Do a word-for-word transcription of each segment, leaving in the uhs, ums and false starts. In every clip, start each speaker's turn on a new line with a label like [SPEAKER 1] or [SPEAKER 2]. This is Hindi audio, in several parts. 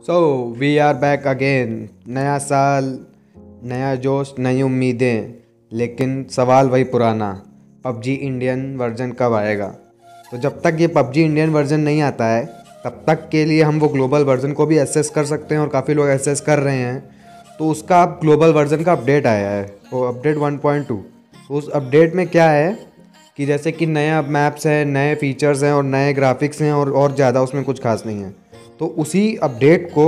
[SPEAKER 1] So we are back again. नया साल, नया जोश, नई उम्मीदें, लेकिन सवाल वही पुराना, पबजी इंडियन वर्जन कब आएगा। तो जब तक ये पबजी इंडियन वर्जन नहीं आता है तब तक के लिए हम वो ग्लोबल वर्जन को भी एक्सेस कर सकते हैं और काफ़ी लोग एक्सेस कर रहे हैं। तो उसका अब ग्लोबल वर्जन का अपडेट आया है, वो अपडेट वन पॉइंट टू। तो उस अपडेट में क्या है कि जैसे कि नया मैप्स हैं, नए फीचर्स हैं और नए ग्राफिक्स हैं और और ज़्यादा उसमें कुछ खास नहीं है। तो उसी अपडेट को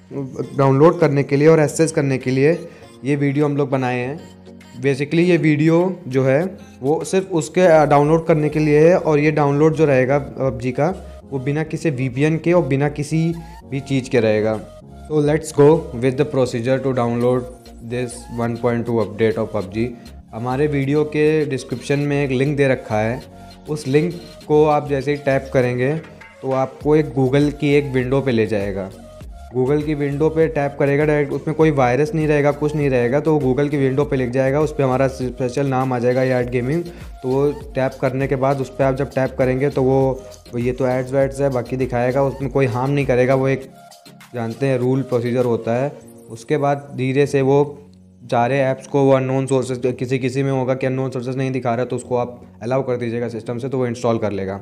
[SPEAKER 1] डाउनलोड करने के लिए और एक्सेस करने के लिए ये वीडियो हम लोग बनाए हैं। बेसिकली ये वीडियो जो है वो सिर्फ उसके डाउनलोड करने के लिए है, और ये डाउनलोड जो रहेगा पबजी का वो बिना किसी वीपीएन के और बिना किसी भी चीज़ के रहेगा। तो let's go with the procedure to download this one point two update of PUBG. हमारे वीडियो के डिस्क्रिप्शन में एक लिंक दे रखा है, उस लिंक को आप जैसे ही टैप करेंगे तो आपको एक गूगल की एक विंडो पे ले जाएगा। गूगल की विंडो पे टैप करेगा डायरेक्ट, उसमें कोई वायरस नहीं रहेगा, कुछ नहीं रहेगा, तो वो गूगल की विंडो पे लिख जाएगा, उस पर हमारा स्पेशल नाम आ जाएगा यार्ड गेमिंग। तो वो टैप करने के बाद उस पर आप जब टैप करेंगे तो वो वो ये तो एड्स वैड्स है बाकी दिखाएगा, उसमें कोई हार्म नहीं करेगा, वो एक जानते हैं रूल प्रोसीजर होता है। उसके बाद धीरे से वो सारे ऐप्स को वो अननोन सोर्सेज, किसी किसी में होगा कि अननोन सोर्सेज नहीं दिखा रहा तो उसको आप अलाउ कर दीजिएगा सिस्टम से, तो वो इंस्टॉल कर लेगा।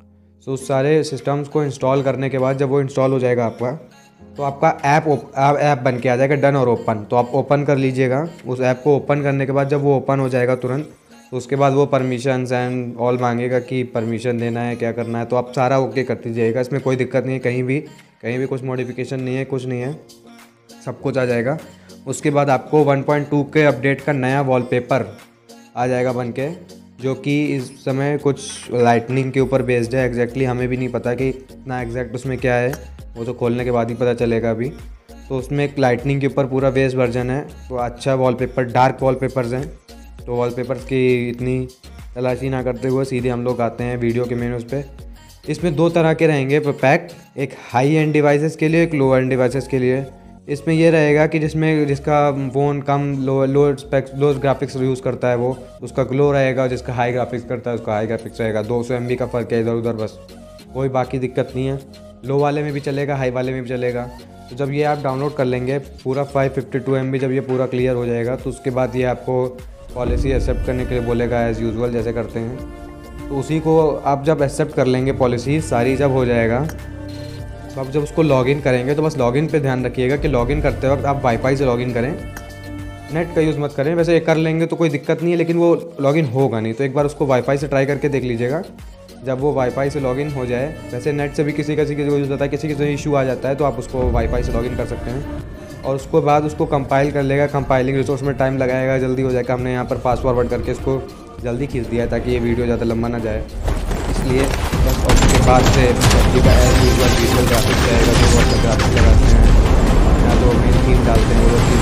[SPEAKER 1] सो उस सारे सिस्टम्स को इंस्टॉल करने के बाद जब वो इंस्टॉल हो जाएगा आपका, तो आपका ऐप ऐप बन के आ जाएगा डन और ओपन। तो आप ओपन कर लीजिएगा। उस ऐप को ओपन करने के बाद जब वो ओपन हो जाएगा तुरंत, तो उसके बाद वो परमिशंस एंड ऑल मांगेगा कि परमिशन देना है, क्या करना है, तो आप सारा ओके कर दीजिएगा। इसमें कोई दिक्कत नहीं है, कहीं भी कहीं भी कुछ मॉडिफिकेशन नहीं है, कुछ नहीं है, सब कुछ आ जाएगा। उसके बाद आपको वन पॉइंट टू के अपडेट का नया वॉलपेपर आ जाएगा बन के, जो कि इस समय कुछ लाइटनिंग के ऊपर बेस्ड है। एग्जैक्टली हमें भी नहीं पता कि इतना एग्जैक्ट उसमें क्या है, वो तो खोलने के बाद ही पता चलेगा अभी। तो उसमें एक लाइटनिंग के ऊपर पूरा बेस्ड वर्जन है, तो अच्छा वॉलपेपर, डार्क वॉलपेपर्स हैं। तो वॉलपेपर्स की इतनी तलाशी ना करते हुए सीधे हम लोग आते हैं वीडियो के मेनू पे। इसमें दो तरह के रहेंगे पैक, एक हाई एंड डिवाइसेस के लिए, एक लो एंड डिवाइसेस के लिए। इसमें ये रहेगा कि जिसमें जिसका फ़ोन कम low low specs low graphics use करता है वो उसका ग्लो रहेगा, और जिसका हाई ग्राफिक्स करता है उसका हाई ग्राफिक्स रहेगा। दो सौ एम बी का फ़र्क है इधर उधर, बस कोई बाकी दिक्कत नहीं है। लो वाले में भी चलेगा, हाई वाले में भी चलेगा। तो जब ये आप डाउनलोड कर लेंगे पूरा five fifty two M B, जब ये पूरा क्लियर हो जाएगा तो उसके बाद ये आपको पॉलिसी एक्सेप्ट करने के लिए बोलेगा, एज़ यूजुअल जैसे करते हैं। तो उसी को आप जब एक्सेप्ट कर लेंगे, पॉलिसी सारी जब हो जाएगा, तो आप जब उसको लॉगिन करेंगे तो बस लॉगिन पे ध्यान रखिएगा कि लॉगिन करते वक्त आप वाईफाई से लॉगिन करें, नेट का यूज़ मत करें। वैसे ये कर लेंगे तो कोई दिक्कत नहीं है, लेकिन वो लॉगिन होगा नहीं, तो एक बार उसको वाईफाई से ट्राई करके देख लीजिएगा। जब वो वाईफाई से लॉगिन हो जाए, वैसे नेट से भी किसी किसी को यूज़ होता है, किसी किसी इशू आ जाता है, तो आप उसको वाईफाई से लॉगिन कर सकते हैं। और उसके बाद उसको कंपाइल कर लेगा। कंपाइलिंग रिसोर्स में टाइम लगाएगा, जल्दी हो जाएगा। हमने यहाँ पर फास्ट फॉरवर्ड करके इसको जल्दी खींच दिया है ताकि ये वीडियो ज़्यादा लंबा ना जाए, इसलिए बस। और उसके बाद से पबजी का एज यूजुअल विजुअल ग्राफिक्स रहेगा, जो वो ग्राफिक्स लगाते हैं या जो मेन थीम डालते हैं वो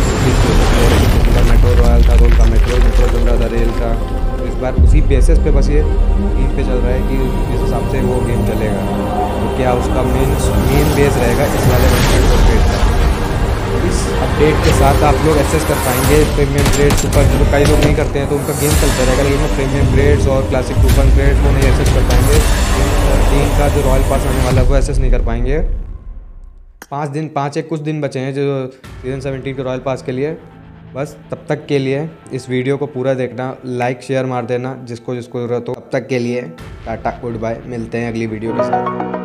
[SPEAKER 1] चीज़। मेट्रो रॉयल था तो उनका मेट्रो मेट्रो चल रहा था रेल का, तो इस बार उसी बेसिस पे बस ये थीम पे चल रहा है कि इस हिसाब से वो गेम चलेगा। तो क्या उसका मेन मेन बेस रहेगा इस वाले अपडेट का। इस अपडेट के साथ आप लोग एक्सेस कर पाएंगे प्रीमियम ग्रेड, सुपर, जो कई लोग नहीं करते हैं तो उनका गेम चलता रहेगा, लेकिन वो प्रीमियम ग्रेड्स और क्लासिक सुपर ग्रेड्स वो नहीं एक्सेस कर पाएंगे। तीन का जो रॉयल पास आने वाला है वो एक्सेस नहीं कर पाएंगे। पाँच दिन पाँच एक कुछ दिन बचे हैं जो सीजन सेवनटीन के रॉयल पास के लिए। बस तब तक के लिए इस वीडियो को पूरा देखना, लाइक शेयर मार देना जिसको जिसको ज़रूरत हो। तब तक के लिए टाटा, गुड बाय, मिलते हैं अगली वीडियो के साथ।